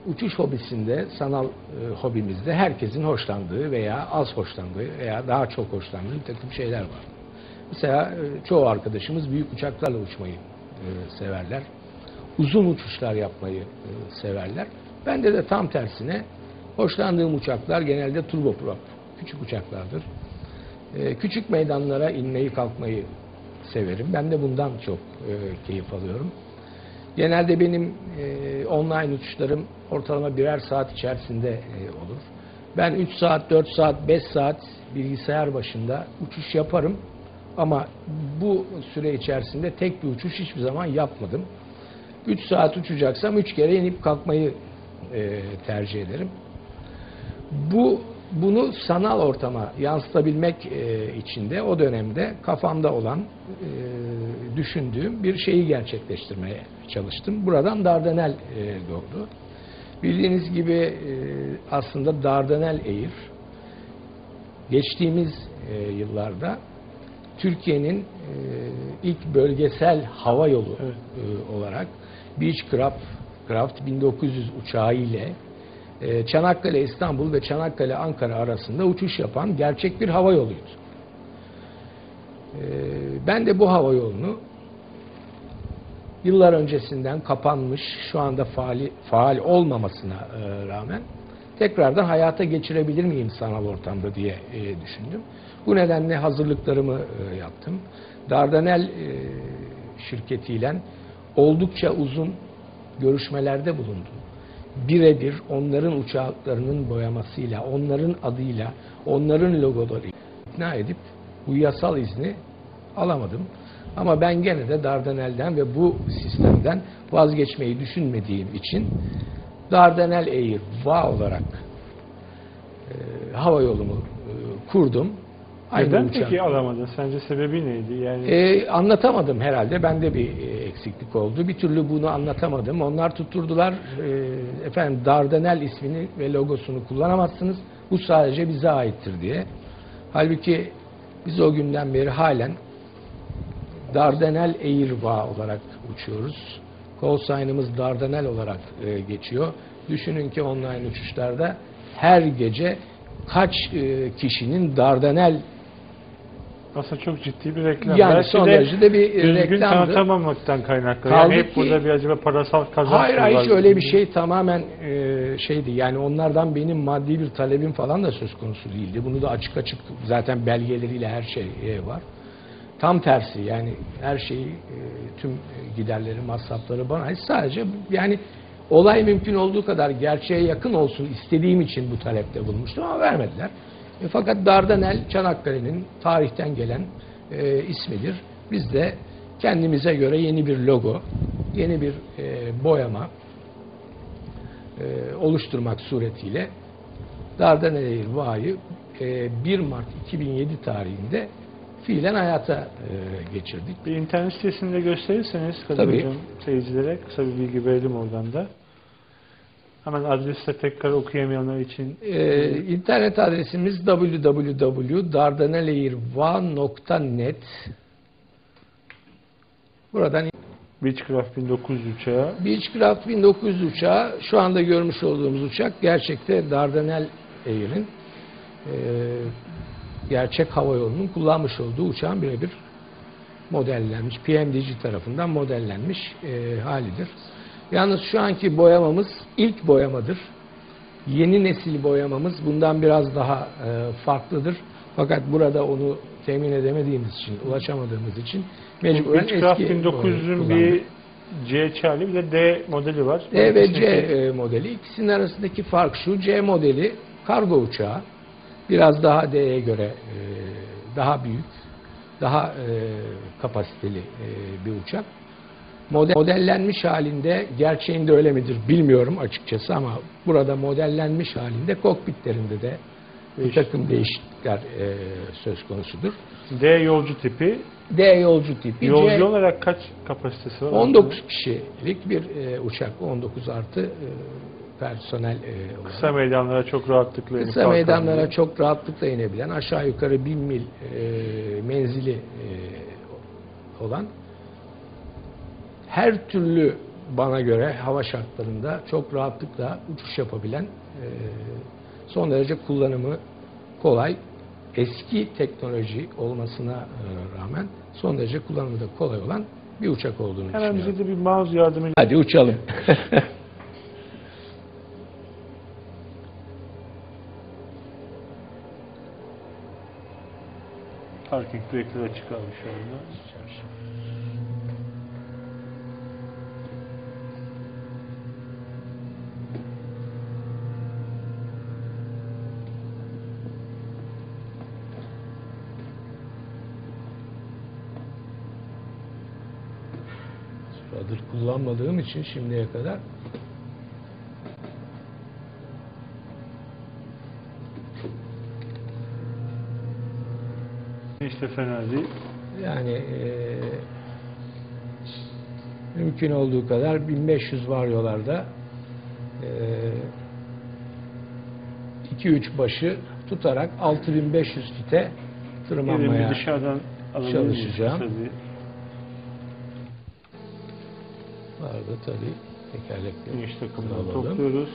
uçuş hobisinde, sanal hobimizde herkesin hoşlandığı veya az hoşlandığı veya daha çok hoşlandığı bir takım şeyler var. Mesela çoğu arkadaşımız büyük uçaklarla uçmayı severler. Uzun uçuşlar yapmayı severler. Bende de tam tersine hoşlandığım uçaklar genelde turboprop, küçük uçaklardır. Küçük meydanlara inmeyi kalkmayı severim. Ben de bundan çok keyif alıyorum. Genelde benim online uçuşlarım ortalama birer saat içerisinde olur. Ben 3 saat, 4 saat, 5 saat bilgisayar başında uçuş yaparım. Ama bu süre içerisinde tek bir uçuş hiçbir zaman yapmadım. 3 saat uçacaksam 3 kere inip kalkmayı tercih ederim. Bunu sanal ortama yansıtabilmek için de o dönemde kafamda olan düşündüğüm bir şeyi gerçekleştirmeye çalıştım. Buradan Dardanel doğdu. Bildiğiniz gibi aslında Dardanel Air geçtiğimiz yıllarda Türkiye'nin ilk bölgesel hava yolu olarak Beechcraft 1900 uçağı ile Çanakkale İstanbul ve Çanakkale Ankara arasında uçuş yapan gerçek bir hava yoluydu. Ben de bu hava yolunu yıllar öncesinden kapanmış, şu anda faal olmamasına rağmen tekrardan hayata geçirebilir miyim sanal ortamda diye düşündüm. Bu nedenle hazırlıklarımı yaptım. Dardanel şirketiyle oldukça uzun görüşmelerde bulundum. Birebir onların uçaklarının boyamasıyla, onların adıyla, onların logolarıyla ikna edip bu yasal izni alamadım. Ama ben gene de Dardanel'den ve bu sistemden vazgeçmeyi düşünmediğim için Dardanel Air VA olarak hava yolumu kurdum. Neden peki alamadın? Sence sebebi neydi? Yani anlatamadım herhalde. Bende bir eksiklik oldu. Bir türlü bunu anlatamadım. Onlar tutturdular. Efendim Dardanel ismini ve logosunu kullanamazsınız. Bu sadece bize aittir diye. Halbuki biz o günden beri halen Dardanel Air VA olarak uçuyoruz. Call sign'ımız Dardanel olarak geçiyor. Düşünün ki online uçuşlarda her gece kaç kişinin Dardanel aslında çok ciddi bir reklam. Yani belki son derecede bir düzgün reklamdı. tanıtamamaktan kaynaklı. Yani hep burada bir acaba parasal kazanç Hayır hiç öyle bir şey tamamen şeydi. Yani onlardan benim maddi bir talebim falan da söz konusu değildi. Bunu da açık zaten belgeleriyle her şey var. Tam tersi yani her şeyi tüm giderleri, masrafları bana ait. Sadece yani olay mümkün olduğu kadar gerçeğe yakın olsun istediğim için bu talepte bulmuştum ama vermediler. Fakat Dardanel Çanakkale'nin tarihten gelen ismidir. Biz de kendimize göre yeni bir logo, yeni bir boyama oluşturmak suretiyle Dardanel Air VA'yı 1 Mart 2007 tarihinde fiilen hayata geçirdik. Bir internet sitesinde gösterirseniz Kadir Hocam seyircilere kısa bir bilgi verelim oradan da. Hemen adresi tekrar okuyamayanlar için. İnternet adresimiz www.dardanelairva.net. Buradan Beechcraft 1900 uçağı. Beechcraft 1900 uçağı şu anda görmüş olduğumuz uçak gerçekte Dardanel Air'in gerçek hava yolunun kullanmış olduğu uçağın birebir modellenmiş, PMDG tarafından modellenmiş halidir. Yalnız şu anki boyamamız ilk boyamadır. Yeni nesil boyamamız bundan biraz daha farklıdır. Fakat burada onu temin edemediğimiz için, ulaşamadığımız için mecburen Beechcraft eski 1900'ün bir C çali bir de D modeli var. D ve C modeli. İkisinin arasındaki fark şu: C modeli kargo uçağı. Biraz daha D'ye göre daha büyük, daha kapasiteli bir uçak. Modellenmiş halinde, gerçeğinde öyle midir bilmiyorum açıkçası ama burada modellenmiş halinde kokpitlerinde de bir takım değişiklikler söz konusudur. D yolcu tipi. D yolcu tipi. Yolcu C, olarak kaç kapasitesi var? 19 kişilik bir uçak. 19 artı personel olarak. Kısa meydanlara çok rahatlıkla inip Kısa meydanlara çok rahatlıkla inebilen, aşağı yukarı 1000 mil menzili olan, her türlü bana göre hava şartlarında çok rahatlıkla uçuş yapabilen, son derece kullanımı kolay, eski teknoloji olmasına rağmen son derece kullanımı da kolay olan bir uçak olduğunu Hemen düşünüyorum. bize de bir mouse yardımıyla. Hadi uçalım. Parking brake'ler açık abi şu anda. Rudder kullanmadığım için şimdiye kadar İşte fena değil. yani mümkün olduğu kadar 1500 varyolarda 2-3 başı tutarak 6500 fite tırmanmaya Elimi dışarıdan çalışacağım. Tabii. Vardı tabii tekerlekli. İniş takımını alalım. topluyoruz.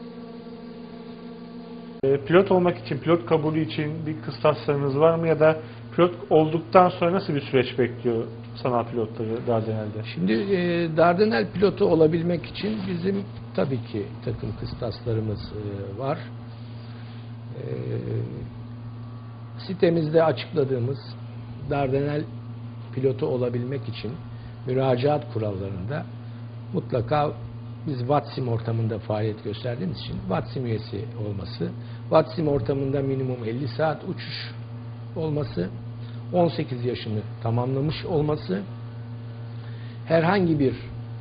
Pilot olmak için, pilot kabulü için bir kıstaslarınız var mı ya da pilot olduktan sonra nasıl bir süreç bekliyor sanal pilotları Dardanel'de? Şimdi Dardanel pilotu olabilmek için bizim tabii ki takım kıstaslarımız var. Sitemizde açıkladığımız Dardanel pilotu olabilmek için müracaat kurallarında mutlaka biz VATSIM ortamında faaliyet gösterdiğimiz için VATSIM üyesi olması, VATSIM ortamında minimum 50 saat uçuş olması, 18 yaşını tamamlamış olması, herhangi bir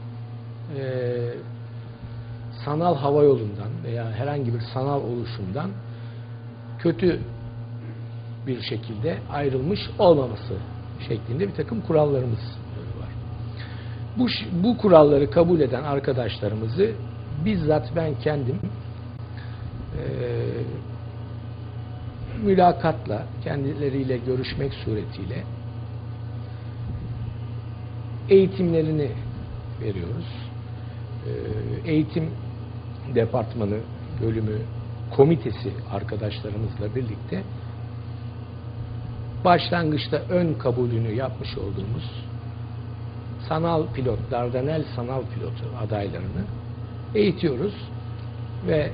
sanal hava yolundan veya herhangi bir sanal oluşumdan kötü bir şekilde ayrılmış olmaması şeklinde bir takım kurallarımız var. Bu kuralları kabul eden arkadaşlarımızı bizzat ben kendim mülakatla kendileriyle görüşmek suretiyle eğitimlerini veriyoruz. Eğitim departmanı, bölümü, komitesi arkadaşlarımızla birlikte başlangıçta ön kabulünü yapmış olduğumuz sanal pilot, Dardanel sanal pilotu adaylarını eğitiyoruz ve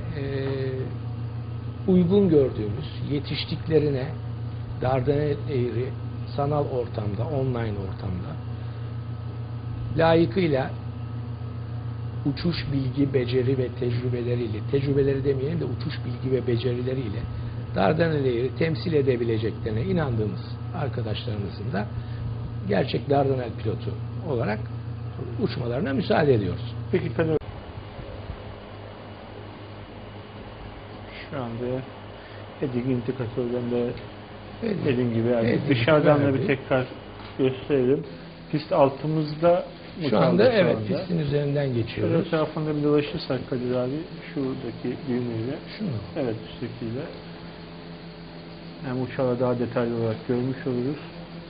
uygun gördüğümüz yetiştiklerine Dardanel Air'i sanal ortamda, online ortamda layıkıyla uçuş bilgi, beceri ve tecrübeleriyle, tecrübeleri demeyelim de uçuş bilgi ve becerileriyle Dardanel Air'i temsil edebileceklerine inandığımız arkadaşlarımızın da gerçek Dardanel pilotu olarak uçmalarına müsaade ediyoruz. Peki şu anda heading indikatörden de dediğim gibi yani dışarıdan da bir tekrar gösterelim. Pist altımızda şu anda evet pistin üzerinden geçiyoruz. Şöyle tarafında bir dolaşırsak Kadir abi şuradaki düğmeyle. Şunu. Evet üsttekiyle. Hem uçağı daha detaylı olarak görmüş oluruz.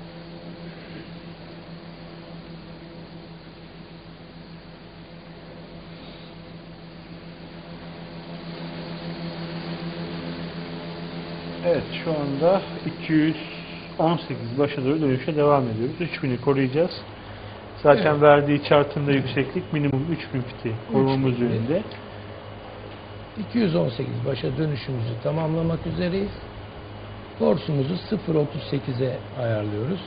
Evet şu anda 218 başa doğru dönüşe devam ediyoruz. 3000'i koruyacağız. Zaten evet, verdiği chartında yükseklik minimum 3000 fiti korumamız yönünde. 218 başa dönüşümüzü tamamlamak üzereyiz. Korsumuzu 0.38'e ayarlıyoruz.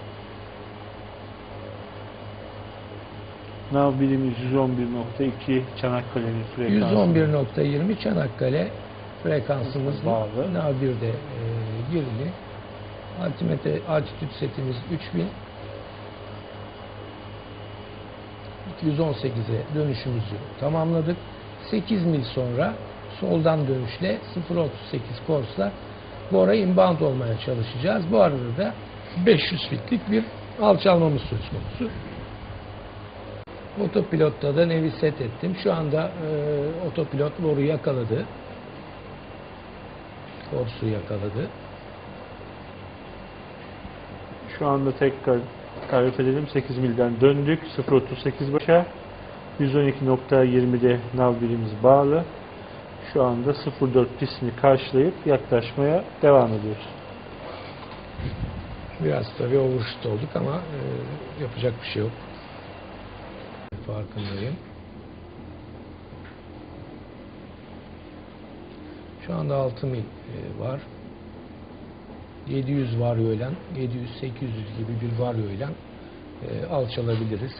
Nav birimiz 111.2 Çanakkale'nin frekansı. 111.20 Çanakkale frekansımız bağlı. Nav 1'de 20. Altitüt setimiz 3000. 218'e dönüşümüzü tamamladık. 8 mil sonra soldan dönüşle 0.38 korsla bu ara inbound olmaya çalışacağız. Bu arada da 500 fitlik bir alçalmamız söz konusu. Otopilotta da nevi set ettim. Şu anda otopilot loru yakaladı. Korsu yakaladı. Şu anda tekrar tarif edelim. 8 milden döndük. 0.38 başa. 112.20'de nav birimimiz bağlı. Şu anda 04 pistini karşılayıp yaklaşmaya devam ediyoruz. Biraz tabii overshoot olduk ama yapacak bir şey yok. Farkındayım. Şu anda 6 mil var. 700 varyoyla, 700-800 gibi bir varyoyla alçalabiliriz.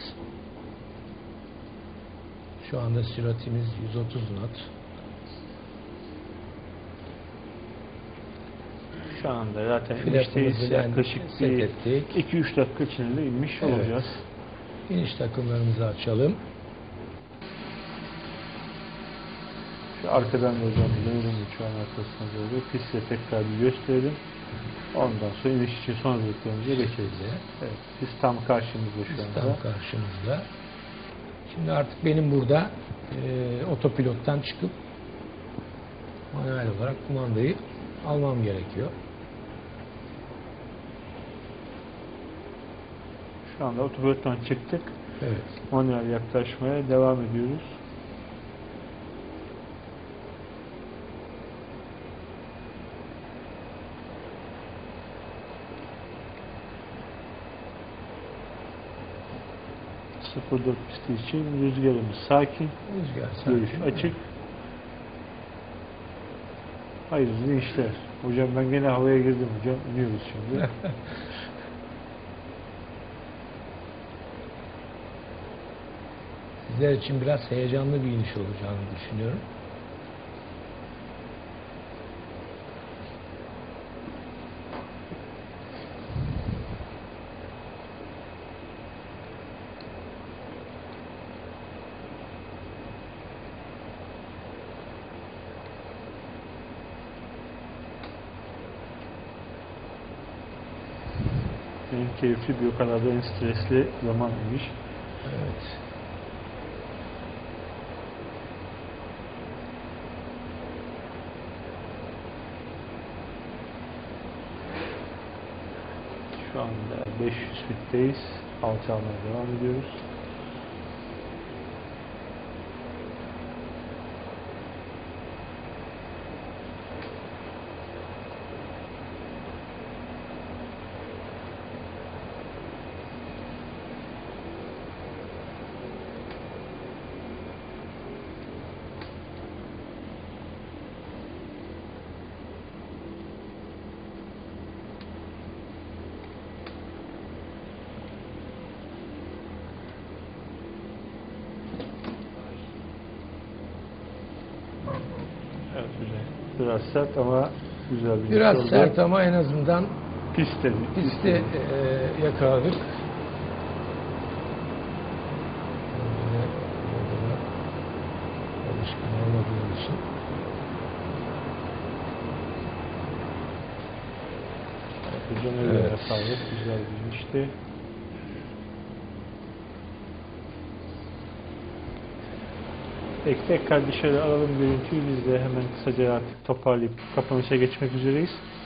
Şu anda süratimiz 130 knot. Şu anda zaten Flapımızı inişteyiz. Yaklaşık set bir ettik. 2-3 dakika içinde inmiş Evet. olacağız. İniş takımlarımızı açalım. Şu arkadan da hocam dönelim şu an arkasına doğru. Pistle tekrar bir gösterelim. Ondan sonra iniş için son hazırlıklarımıza geçelim. Evet, pist tam karşımızda şu Pist anda. tam karşımızda. Şimdi artık benim burada otopilottan çıkıp manuel olarak kumandayı almam gerekiyor. Şu anda otopilottan çıktık. Evet. Manuel yaklaşmaya devam ediyoruz. .04 pisti için rüzgarımız sakin, Rüzgar görüş sakin. açık. Hayırlı işler. Hocam ben gene havaya girdim hocam. İniyoruz şimdi. Sizler için biraz heyecanlı bir iniş olacağını düşünüyorum. En keyifli bir o kadar da en stresli zaman imiş. Evet. Şu anda 500 fitteyiz. Alçalmaya devam ediyoruz. Evet hocam. Biraz sert ama güzel bir Biraz oldu. sert ama en azından Pistte. pisti yakaladık. Alışkın olmadığım için. Hocam Evet. sağlık. Güzel bir işti. Peki tekrar dışarı alalım görüntüyü. Biz de hemen kısaca artık toparlayıp kapanışa geçmek üzereyiz.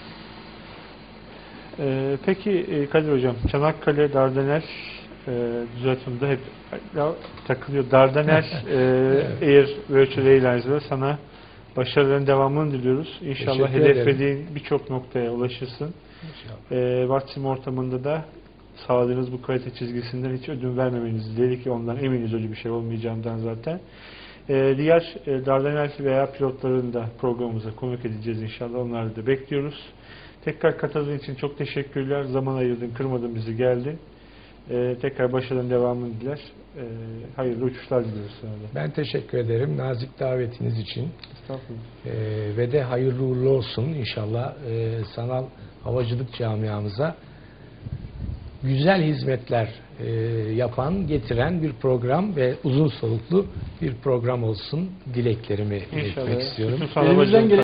Peki Kadir Hocam, Çanakkale, Dardanel düzeltimde hep takılıyor. Dardanel Air Virtual Airlines'da sana başarıların devamını diliyoruz. İnşallah Teşekkür ederim. hedeflediğin birçok noktaya ulaşırsın. Vaktim ortamında da sağladığınız bu kalite çizgisinden hiç ödün vermemenizi diledik ki ondan eminiz, öyle bir şey olmayacağından zaten. Diğer Dardanel veya pilotların da programımıza konuk edeceğiz inşallah. Onları da bekliyoruz. Tekrar katıldığın için çok teşekkürler. Zaman ayırdın, kırmadın bizi, geldin. Tekrar başarıların devamını diler. Hayırlı uçuşlar diliyoruz sana da. Ben teşekkür ederim nazik davetiniz için. Estağfurullah. Ve de hayırlı uğurlu olsun inşallah sanal havacılık camiamıza güzel hizmetler yapan, getiren bir program ve uzun soluklu bir program olsun dileklerimi iletmek istiyorum. Elimizden